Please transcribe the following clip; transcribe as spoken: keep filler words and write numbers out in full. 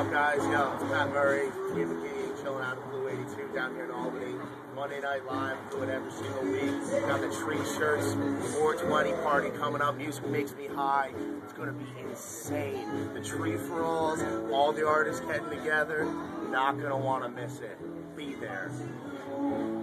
up, guys? Yo, it's Matt Murray, Tweed McGee, chilling out at Blue eighty-two down here in Albany. Monday Night Live, do it every single week. Got the Tree Shurts four twenty party coming up. Music makes me high. It's going to be insane. The tree for alls, all the artists getting together. Not going to want to miss it. Be there.